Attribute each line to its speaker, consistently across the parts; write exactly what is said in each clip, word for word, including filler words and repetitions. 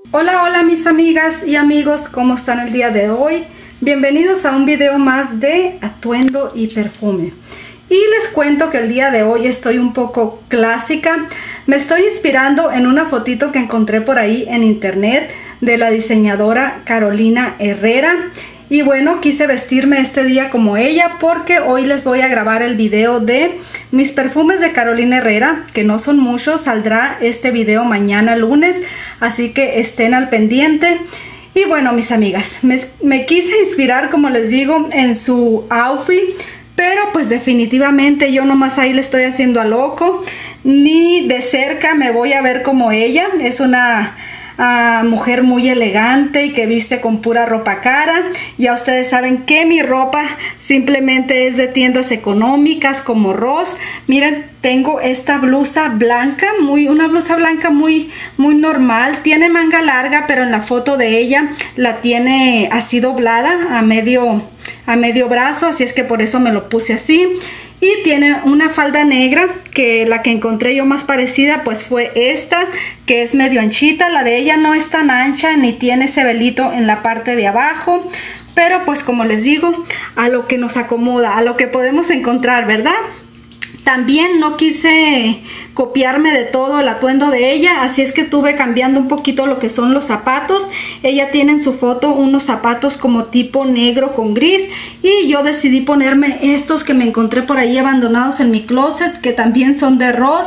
Speaker 1: Hola, hola mis amigas y amigos, ¿cómo están el día de hoy? Bienvenidos a un video más de atuendo y perfume. Y les cuento que el día de hoy estoy un poco clásica. Me estoy inspirando en una fotito que encontré por ahí en internet de la diseñadora Carolina Herrera. Y bueno, quise vestirme este día como ella porque hoy les voy a grabar el video de mis perfumes de Carolina Herrera, que no son muchos. Saldrá este video mañana lunes, así que estén al pendiente. Y bueno, mis amigas, me, me quise inspirar, como les digo, en su outfit, pero pues definitivamente yo nomás ahí le estoy haciendo a loco. Ni de cerca me voy a ver como ella. Es una Uh, mujer muy elegante y que viste con pura ropa cara. Ya ustedes saben que mi ropa simplemente es de tiendas económicas como Ross. Miren, tengo esta blusa blanca, muy, una blusa blanca muy, muy normal. Tiene manga larga, pero en la foto de ella la tiene así doblada a medio, a medio brazo, así es que por eso me lo puse así. Y tiene una falda negra, que la que encontré yo más parecida pues fue esta, que es medio anchita. La de ella no es tan ancha ni tiene ese velito en la parte de abajo, pero pues como les digo, a lo que nos acomoda, a lo que podemos encontrar, ¿verdad? También no quise copiarme de todo el atuendo de ella, así es que estuve cambiando un poquito lo que son los zapatos. Ella tiene en su foto unos zapatos como tipo negro con gris, y yo decidí ponerme estos que me encontré por ahí abandonados en mi closet, que también son de Ross,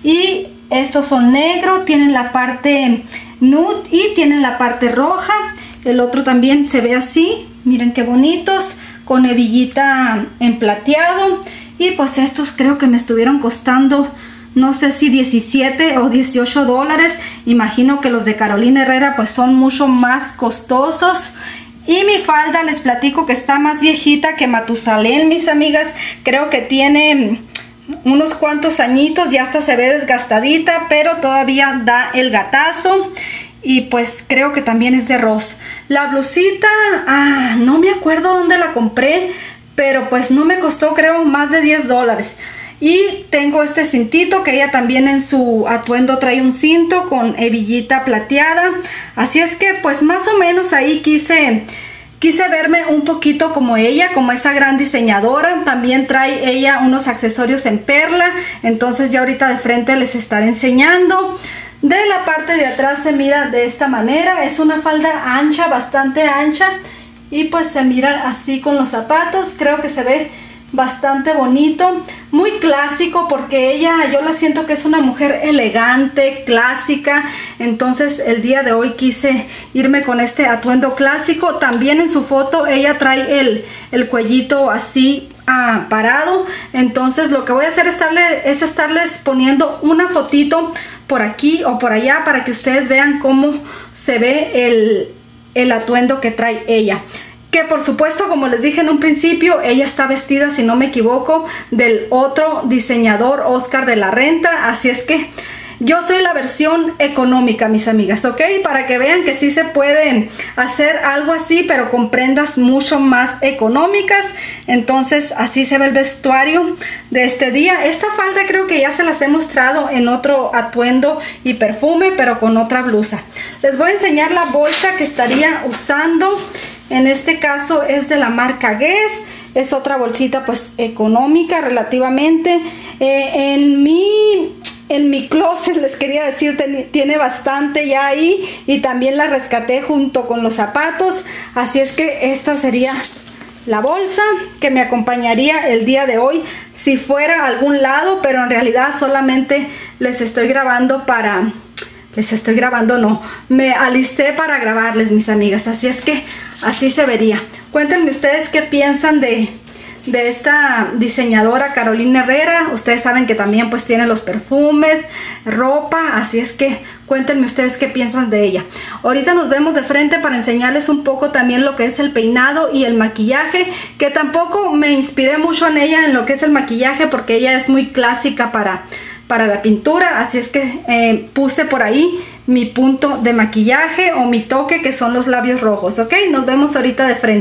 Speaker 1: y estos son negros, tienen la parte nude y tienen la parte roja. El otro también se ve así, miren qué bonitos, con hebillita en plateado. Y pues estos creo que me estuvieron costando, no sé si diecisiete o dieciocho dólares. Imagino que los de Carolina Herrera pues son mucho más costosos. Y mi falda les platico que está más viejita que Matusalén, mis amigas. Creo que tiene unos cuantos añitos, ya hasta se ve desgastadita, pero todavía da el gatazo. Y pues creo que también es de Ross. La blusita, ah, no me acuerdo dónde la compré, pero pues no me costó, creo, más de diez dólares. Y tengo este cintito, que ella también en su atuendo trae un cinto con hebillita plateada. Así es que pues más o menos ahí quise, quise verme un poquito como ella, como esa gran diseñadora. También trae ella unos accesorios en perla, entonces ya ahorita de frente les estaré enseñando. De la parte de atrás se mira de esta manera, es una falda ancha, bastante ancha. Y pues se mira así con los zapatos. Creo que se ve bastante bonito, muy clásico, porque ella, yo la siento que es una mujer elegante, clásica. Entonces el día de hoy quise irme con este atuendo clásico. También en su foto ella trae el, el cuellito así ah, parado. Entonces lo que voy a hacer es, estarle, es estarles poniendo una fotito por aquí o por allá, para que ustedes vean cómo se ve el el atuendo que trae ella. Que por supuesto, como les dije en un principio, ella está vestida, si no me equivoco, del otro diseñador, Oscar de la Renta. Así es que yo soy la versión económica, mis amigas, ¿ok? Para que vean que sí se pueden hacer algo así, pero con prendas mucho más económicas. Entonces así se ve el vestuario de este día. Esta falda creo que ya se las he mostrado en otro atuendo y perfume, pero con otra blusa. Les voy a enseñar la bolsa que estaría usando. En este caso es de la marca Guess. Es otra bolsita pues económica relativamente. Eh, en mi... En mi closet, les quería decir, tiene bastante ya ahí, y también la rescaté junto con los zapatos. Así es que esta sería la bolsa que me acompañaría el día de hoy si fuera a algún lado, pero en realidad solamente les estoy grabando para... Les estoy grabando, no, me alisté para grabarles, mis amigas. Así es que así se vería. Cuéntenme ustedes qué piensan de... de esta diseñadora Carolina Herrera. Ustedes saben que también pues tiene los perfumes, ropa, así es que cuéntenme ustedes qué piensan de ella. Ahorita nos vemos de frente para enseñarles un poco también lo que es el peinado y el maquillaje, que tampoco me inspiré mucho en ella en lo que es el maquillaje, porque ella es muy clásica para, para la pintura. Así es que eh, puse por ahí mi punto de maquillaje o mi toque, que son los labios rojos, ¿ok? Nos vemos ahorita de frente.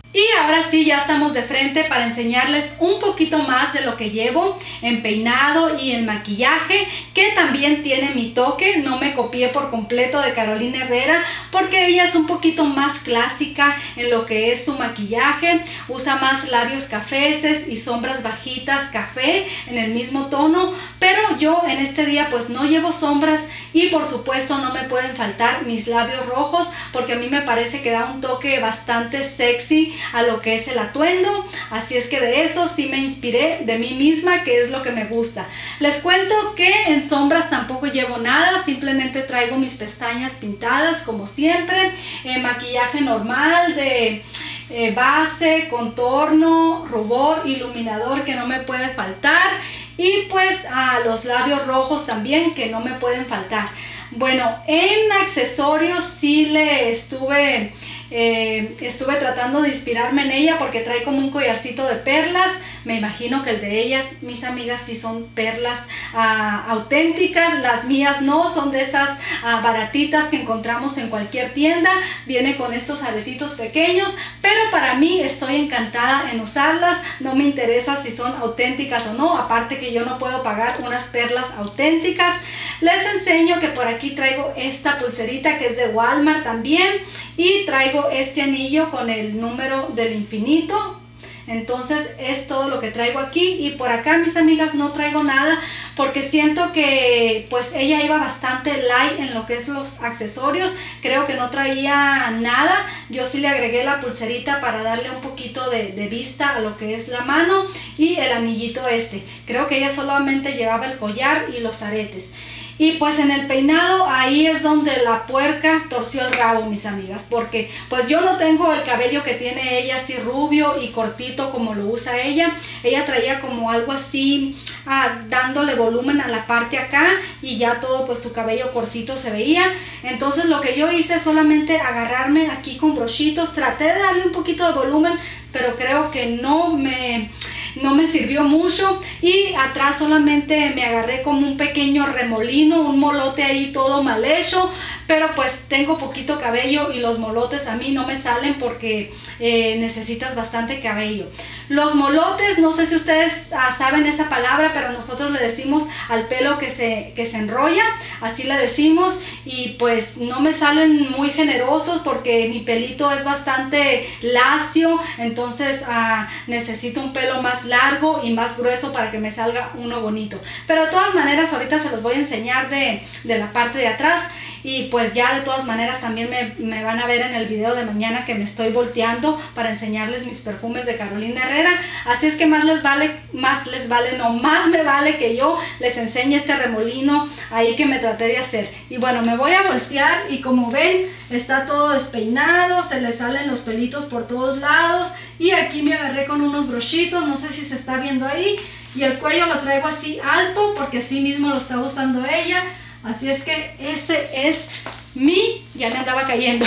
Speaker 1: Y ahora sí, ya estamos de frente para enseñarles un poquito más de lo que llevo en peinado y en maquillaje, que también tiene mi toque. No me copié por completo de Carolina Herrera porque ella es un poquito más clásica en lo que es su maquillaje. Usa más labios cafeces y sombras bajitas café en el mismo tono, pero yo en este día pues no llevo sombras y por supuesto no me pueden faltar mis labios rojos porque a mí me parece que da un toque bastante sexy a lo que es el atuendo. Así es que de eso sí me inspiré de mí misma, que es lo que me gusta. Les cuento que en sombras tampoco llevo nada, simplemente traigo mis pestañas pintadas como siempre, eh, maquillaje normal de eh, base, contorno, rubor, iluminador que no me puede faltar, y pues a los labios rojos también que no me pueden faltar. Bueno, en accesorios sí le estuve eh, estuve tratando de inspirarme en ella porque trae como un collarcito de perlas. Me imagino que el de ellas, mis amigas, sí son perlas ah, auténticas. Las mías no, son de esas ah, baratitas que encontramos en cualquier tienda. Viene con estos aretitos pequeños, pero para mí estoy encantada en usarlas. No me interesa si son auténticas o no, aparte que yo no puedo pagar unas perlas auténticas. Les enseño que por aquí traigo esta pulserita que es de Walmart también, y traigo este anillo con el número del infinito. Entonces es todo lo que traigo aquí, y por acá, mis amigas, no traigo nada porque siento que pues ella iba bastante light en lo que es los accesorios. Creo que no traía nada. Yo sí le agregué la pulserita para darle un poquito de, de vista a lo que es la mano, y el anillito este. Creo que ella solamente llevaba el collar y los aretes. Y pues en el peinado, ahí es donde la puerca torció el rabo, mis amigas, porque pues yo no tengo el cabello que tiene ella, así rubio y cortito como lo usa ella. Ella traía como algo así, ah, dándole volumen a la parte acá, y ya todo pues su cabello cortito se veía. Entonces lo que yo hice es solamente agarrarme aquí con brochitos, traté de darle un poquito de volumen, pero creo que no me... no me sirvió mucho, y atrás solamente me agarré como un pequeño remolino, un molote ahí todo mal hecho, pero pues tengo poquito cabello y los molotes a mí no me salen porque eh, necesitas bastante cabello. Los molotes, no sé si ustedes ah, saben esa palabra, pero nosotros le decimos al pelo que se, que se enrolla, así le decimos, y pues no me salen muy generosos porque mi pelito es bastante lacio, entonces ah, necesito un pelo más largo y más grueso para que me salga uno bonito. Pero de todas maneras ahorita se los voy a enseñar de, de la parte de atrás, y pues ya de todas maneras también me, me van a ver en el video de mañana que me estoy volteando para enseñarles mis perfumes de Carolina Herrera. Así es que más les vale, más les vale, no, más me vale que yo les enseñe este remolino ahí que me traté de hacer. Y bueno, me voy a voltear, y como ven, está todo despeinado, se le salen los pelitos por todos lados, y aquí me agarré con unos brochitos, no sé si se está viendo ahí, y el cuello lo traigo así alto porque así mismo lo está usando ella. Así es que ese es mi, ya me andaba cayendo,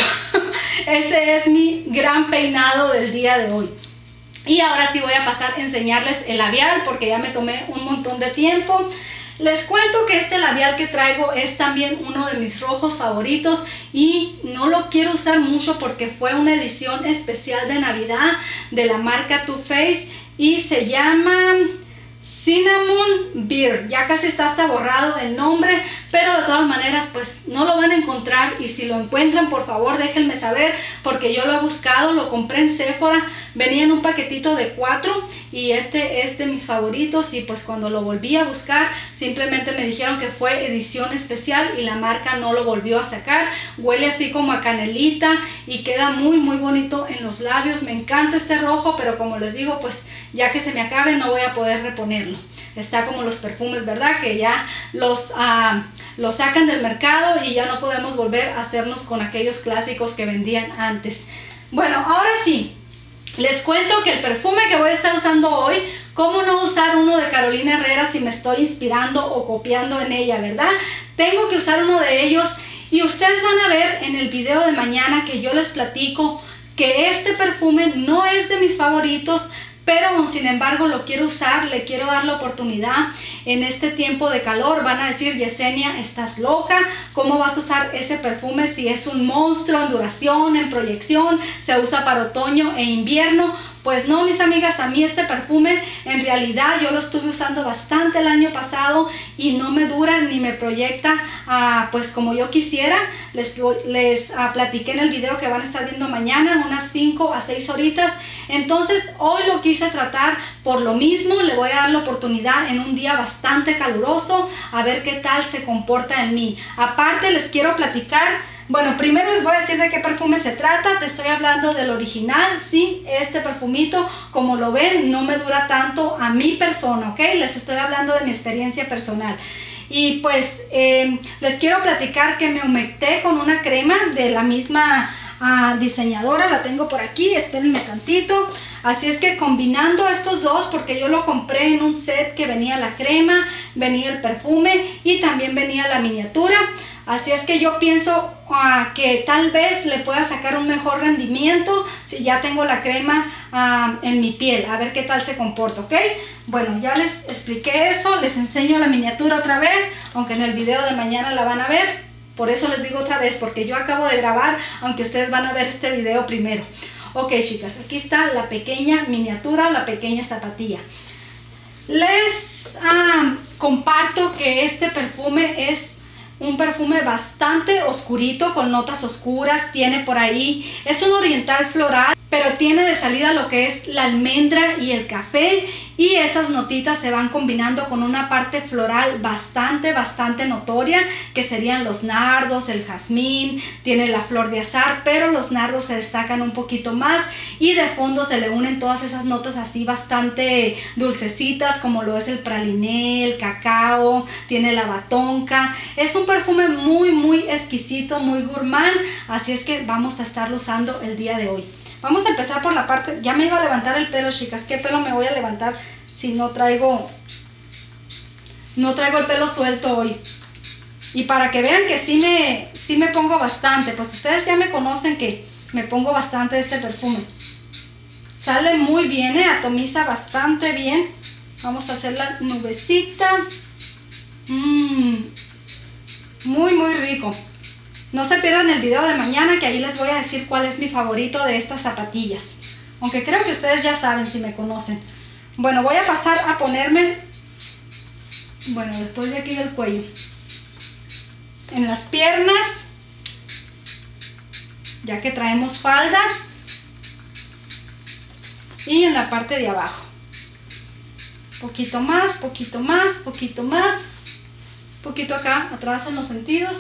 Speaker 1: ese es mi gran peinado del día de hoy. Y ahora sí voy a pasar a enseñarles el labial porque ya me tomé un montón de tiempo. Les cuento que este labial que traigo es también uno de mis rojos favoritos, y no lo quiero usar mucho porque fue una edición especial de Navidad de la marca Too Faced, y se llama Cinnamon Beer. Ya casi está hasta borrado el nombre, pero de todas maneras pues no lo van a encontrar, y si lo encuentran por favor déjenme saber porque yo lo he buscado. Lo compré en Sephora, venía en un paquetito de cuatro, y este es de mis favoritos, y pues cuando lo volví a buscar simplemente me dijeron que fue edición especial y la marca no lo volvió a sacar. Huele así como a canelita y queda muy muy bonito en los labios. Me encanta este rojo, pero como les digo, pues ya que se me acabe no voy a poder reponerlo. Está como los perfumes, ¿verdad? Que ya los, uh, los sacan del mercado y ya no podemos volver a hacernos con aquellos clásicos que vendían antes. Bueno, ahora sí, les cuento que el perfume que voy a estar usando hoy, ¿cómo no usar uno de Carolina Herrera si me estoy inspirando o copiando en ella, verdad? Tengo que usar uno de ellos, y ustedes van a ver en el video de mañana que yo les platico que este perfume no es de mis favoritos, pero sin embargo lo quiero usar, le quiero dar la oportunidad en este tiempo de calor. Van a decir, Yesenia, estás loca, ¿cómo vas a usar ese perfume si es un monstruo en duración, en proyección, se usa para otoño e invierno? Pues no, mis amigas, a mí este perfume en realidad yo lo estuve usando bastante el año pasado y no me dura ni me proyecta uh, pues como yo quisiera. Les, les uh, platiqué en el video que van a estar viendo mañana, unas cinco a seis horitas. Entonces hoy lo quise tratar por lo mismo, le voy a dar la oportunidad en un día bastante caluroso a ver qué tal se comporta en mí. Aparte les quiero platicar. Bueno, primero les voy a decir de qué perfume se trata. Te estoy hablando del original. Sí, este perfumito, como lo ven, no me dura tanto a mi persona, ¿ok? Les estoy hablando de mi experiencia personal. Y pues eh, les quiero platicar que me humecté con una crema de la misma uh, diseñadora. La tengo por aquí, espérenme tantito. Así es que combinando estos dos, porque yo lo compré en un set que venía la crema, venía el perfume y también venía la miniatura. Así es que yo pienso uh, que tal vez le pueda sacar un mejor rendimiento si ya tengo la crema uh, en mi piel. A ver qué tal se comporta, ¿ok? Bueno, ya les expliqué eso. Les enseño la miniatura otra vez, aunque en el video de mañana la van a ver. Por eso les digo otra vez, porque yo acabo de grabar, aunque ustedes van a ver este video primero. Ok, chicas, aquí está la pequeña miniatura, la pequeña zapatilla. Les uh, comparto que este perfume es un perfume bastante oscurito, con notas oscuras. Tiene por ahí, es un oriental floral, pero tiene de salida lo que es la almendra y el café, y esas notitas se van combinando con una parte floral bastante, bastante notoria, que serían los nardos, el jazmín, tiene la flor de azahar, pero los nardos se destacan un poquito más, y de fondo se le unen todas esas notas así bastante dulcecitas, como lo es el praliné, el cacao, tiene la batonca. Es un perfume muy, muy exquisito, muy gourmand, así es que vamos a estarlo usando el día de hoy. Vamos a empezar por la parte, ya me iba a levantar el pelo, chicas. ¿Qué pelo me voy a levantar si no traigo, no traigo el pelo suelto hoy? Y para que vean que sí me, sí me pongo bastante, pues ustedes ya me conocen que me pongo bastante de este perfume. Sale muy bien, ¿eh? Atomiza bastante bien. Vamos a hacer la nubecita. Mmm, muy, muy rico. No se pierdan el video de mañana, que ahí les voy a decir cuál es mi favorito de estas zapatillas. Aunque creo que ustedes ya saben si me conocen. Bueno, voy a pasar a ponerme, bueno, después de aquí del cuello, en las piernas, ya que traemos falda, y en la parte de abajo. Poquito más, poquito más, poquito más. Poquito acá atrás en los sentidos.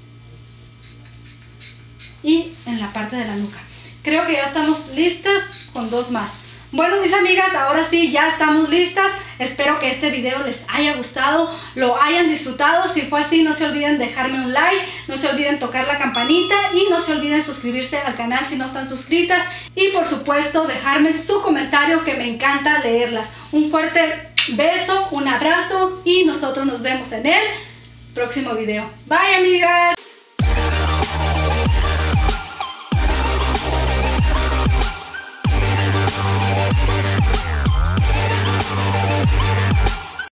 Speaker 1: Y en la parte de la nuca. Creo que ya estamos listas con dos más. Bueno, mis amigas, ahora sí ya estamos listas. Espero que este video les haya gustado, lo hayan disfrutado. Si fue así, no se olviden dejarme un like, no se olviden tocar la campanita y no se olviden suscribirse al canal si no están suscritas. Y por supuesto dejarme su comentario, que me encanta leerlas. Un fuerte beso, un abrazo y nosotros nos vemos en el próximo video. Bye, amigas.